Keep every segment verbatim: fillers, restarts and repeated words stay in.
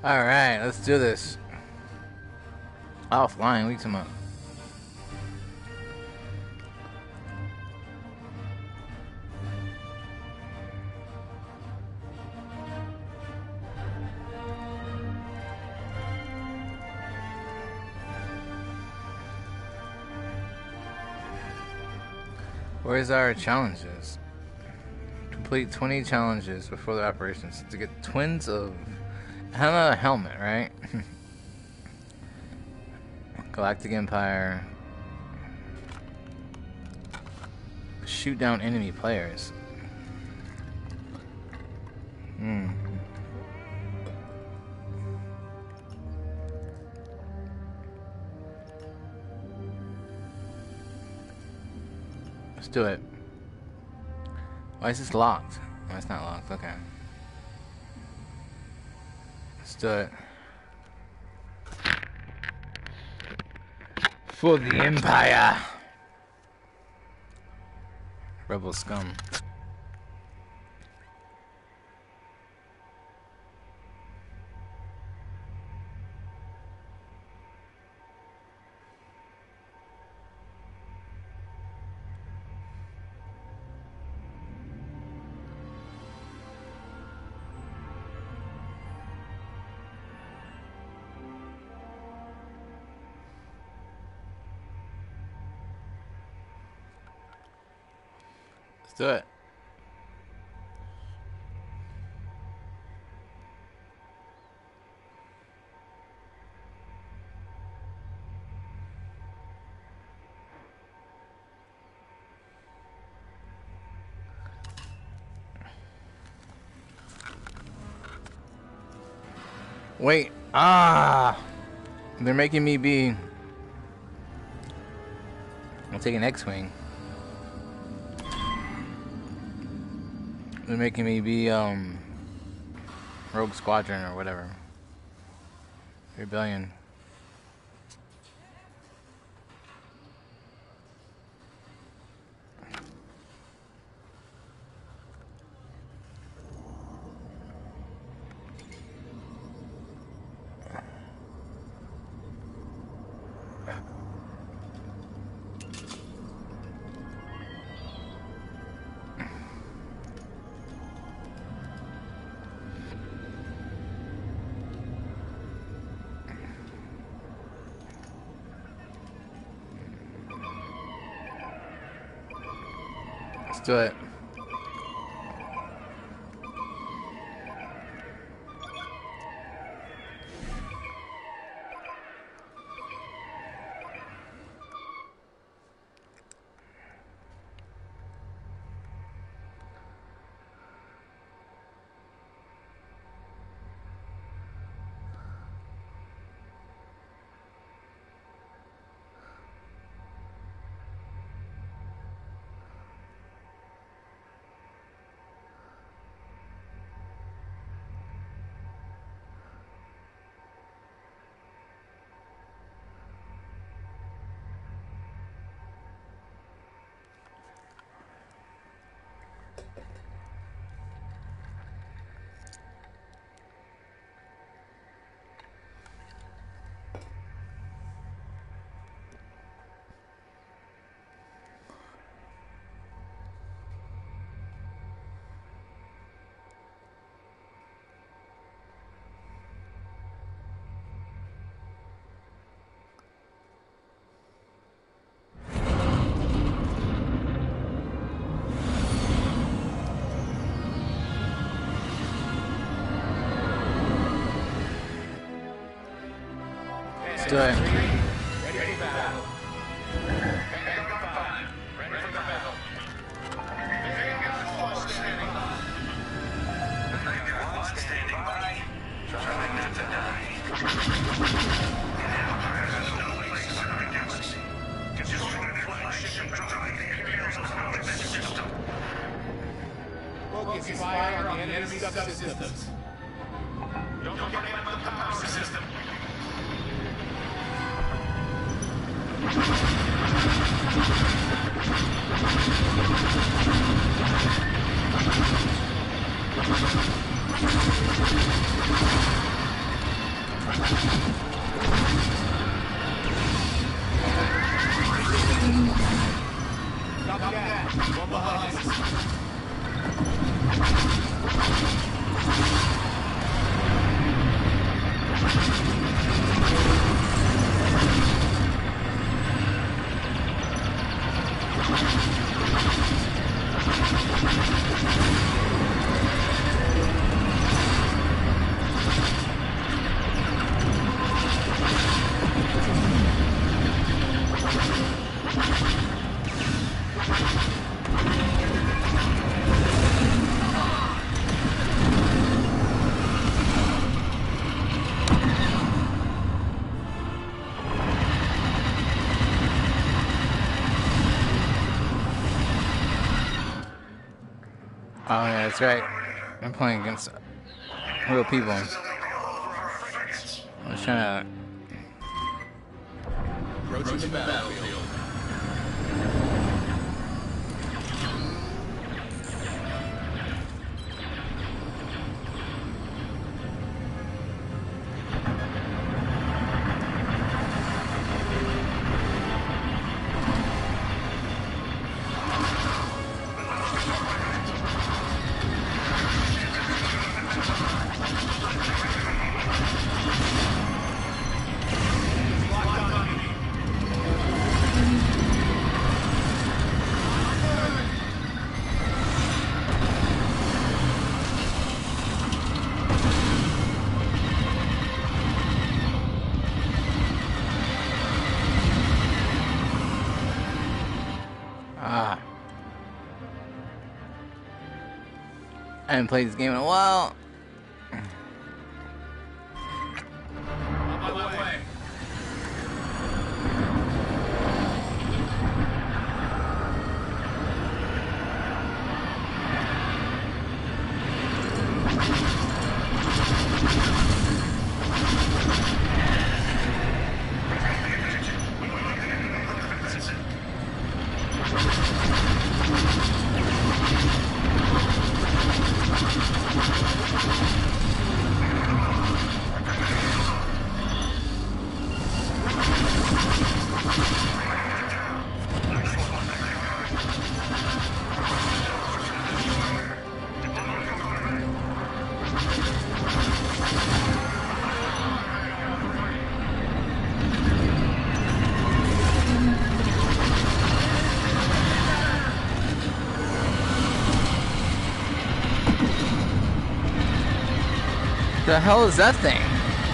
Alright, let's do this. Oh, flying, weak him up. Where's our challenges? Complete twenty challenges before the operations to get twins of a helmet, right? Galactic Empire. Shoot down enemy players. Hmm. Let's do it. Why is this locked? Oh, it's not locked. Okay. Let's do it. For the Empire. Rebel scum. Let's do it. Wait. Ah! They're making me be... I'll take an X-Wing. They're making me be, um... Rogue Squadron or whatever. Rebellion. Let's do it. Let's do it. Ready for battle. Vanguard five. Ready for battle. Vanguard four standing by. Vanguard one standing by. Trying not to die. Empire has no place in our galaxy. Destroy their flagship and drive the Imperials out of this system. Focus fire on the enemy subsystems. Don't forget about the power system. that's right. I'm playing against real people. I was trying to. Approaching the battlefield. Ah. I haven't played this game in a while. On my way. The hell is that thing?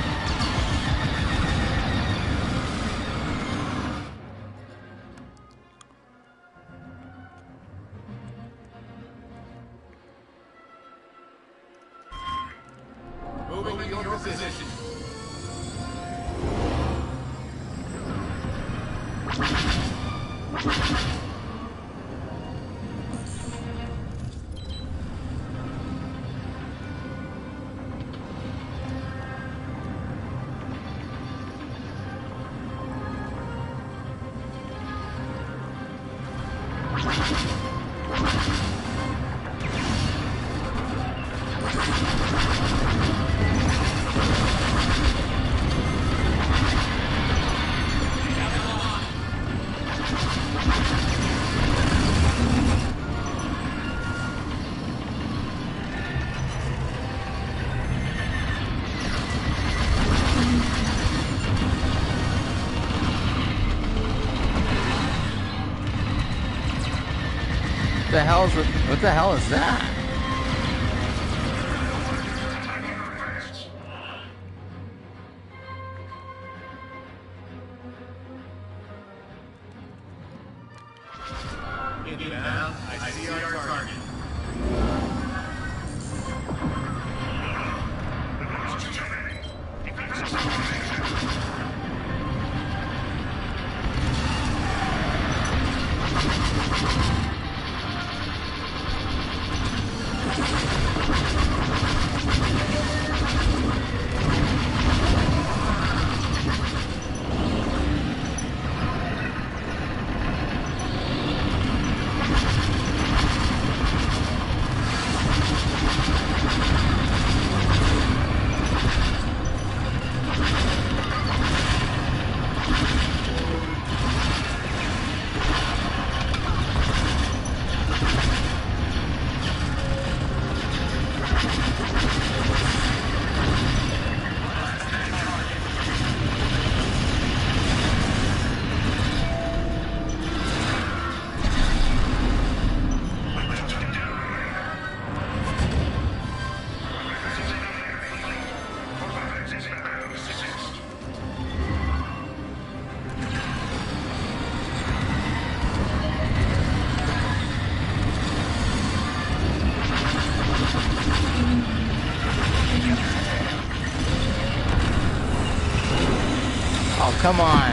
Moving to your position. What the hell is what the hell is that? Inbound, I see our target. Oh, come on.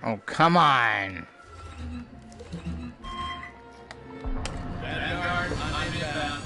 Oh, come on. Vanguard, I'm inbound.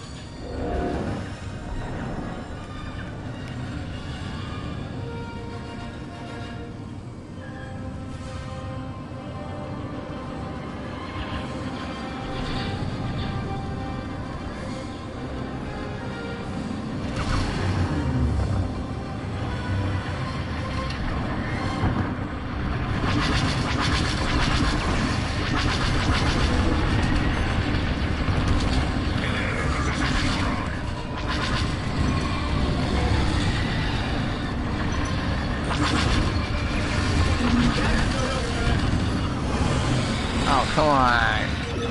Oh, come on.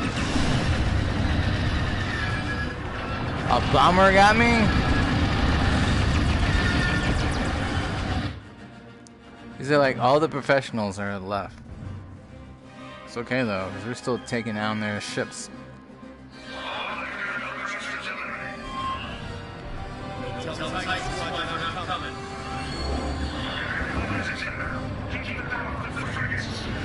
A bomber got me? Is it like all the professionals are left? It's okay though, because we're still taking down their ships. Tell the Titan squadron I'm coming. Keep the battle with the frigates.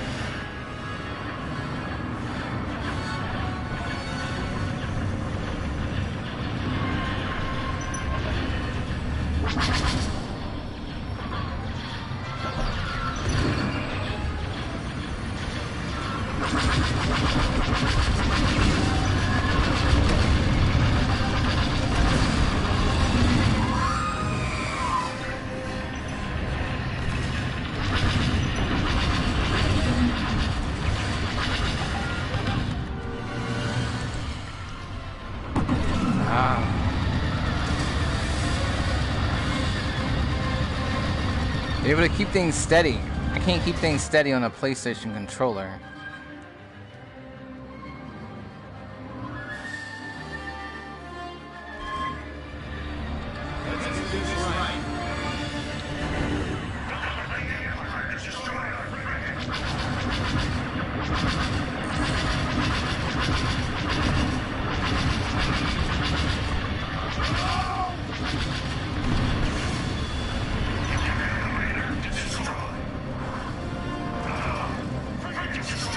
Be able to keep things steady. I can't keep things steady on a PlayStation controller. Let's do this right. Destroy.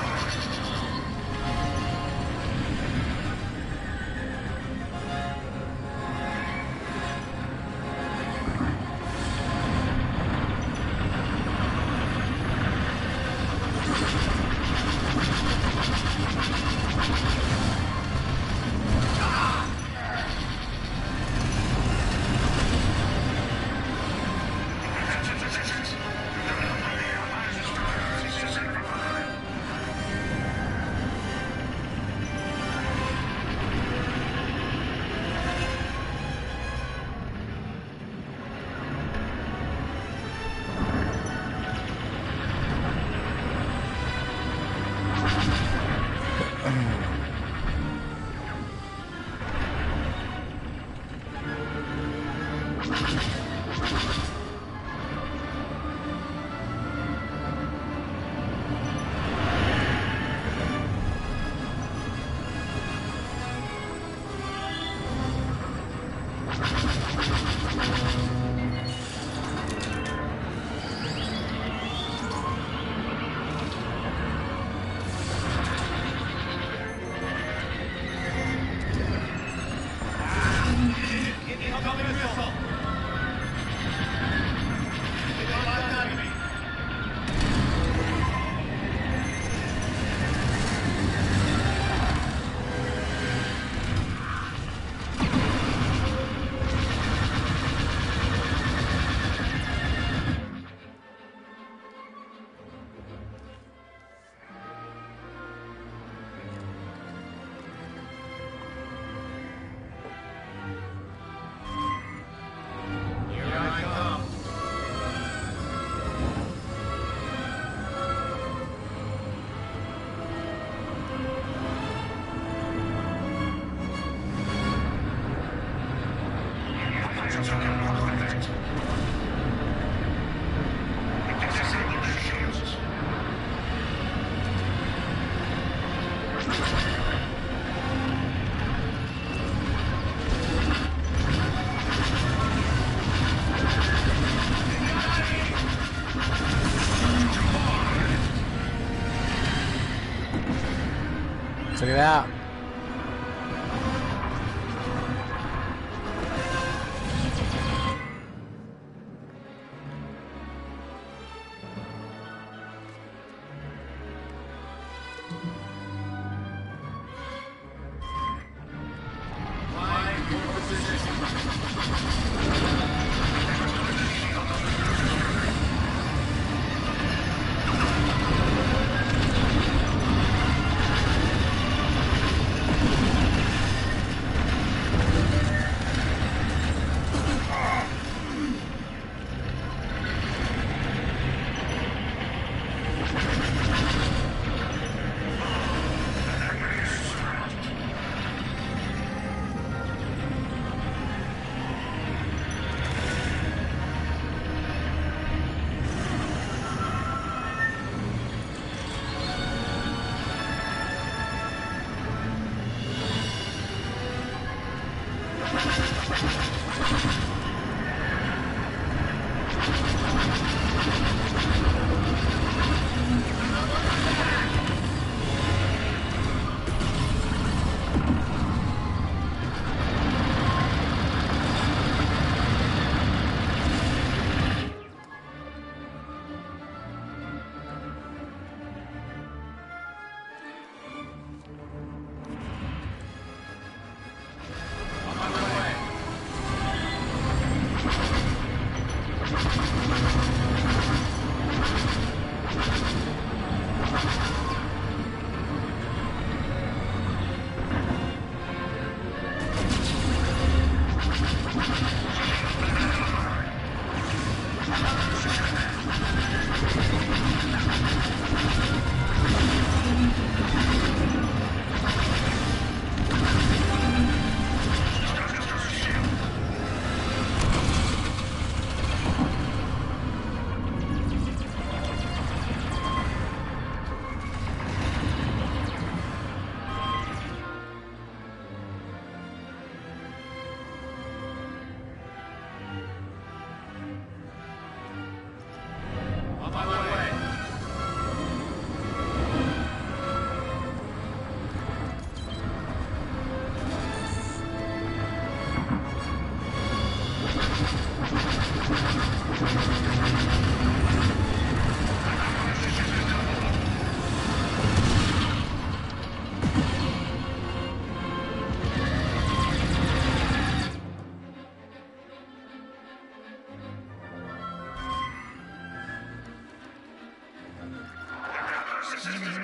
Look it out.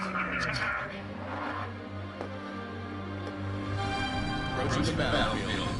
Approaching the battlefield.